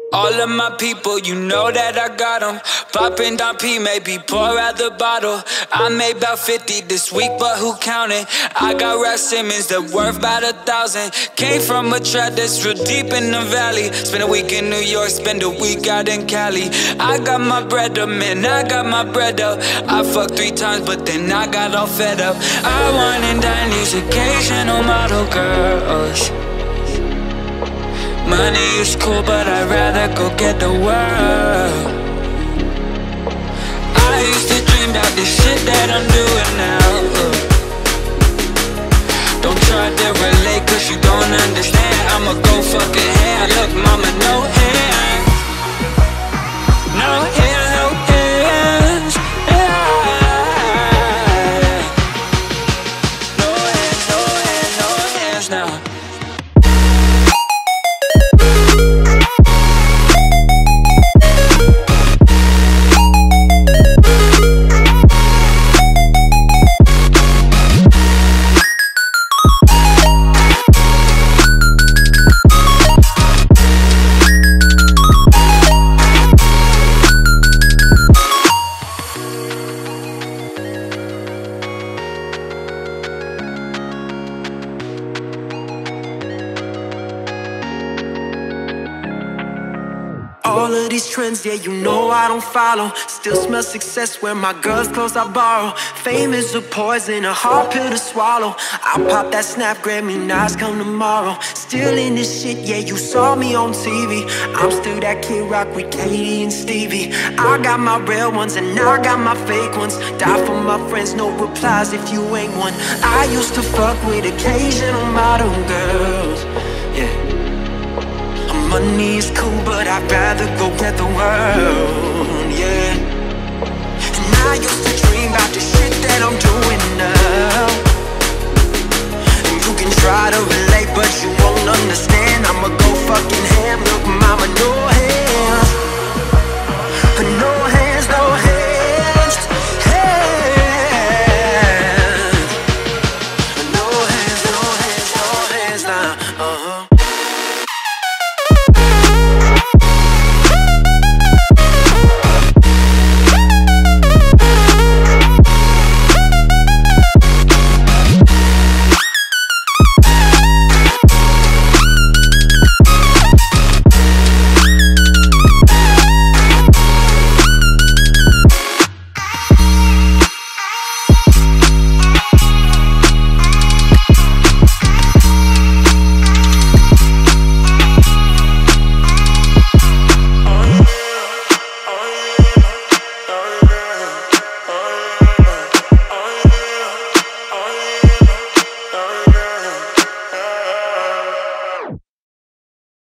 All of my people, you know that I got them. Poppin' Don P, maybe pour out the bottle. I made about 50 this week, but who counted? I got Rap Simmons that worth about 1,000. Came from a trap that's real deep in the valley. Spend a week in New York, spend a week out in Cali. I got my bread up, man, I got my bread up. I fucked 3 times, but then I got all fed up. I want and dine these occasional model girls. Money is cool, but I'd rather go get the world. I used to dream about the shit that I'm doing now. Don't try to relate, cause you don't understand. I'ma go fucking hand. Look, mama, no hands. No hands, no hands. Yeah. No hands, no hands, no hands now. All of these trends, yeah, you know I don't follow. Still smell success where my girl's clothes I borrow. Fame is a poison, a hard pill to swallow. I'll pop that snap, Grammy Nas come tomorrow. Still in this shit, yeah, you saw me on TV. I'm still that Kid Rock with Katie and Stevie. I got my real ones and I got my fake ones. Die for my friends, no replies if you ain't one. I used to fuck with occasional model girls, yeah. Money is cool, but I'd rather go get the world, yeah. And I used to dream about the shit that I'm doing now. And you can try to relate, but you won't understand.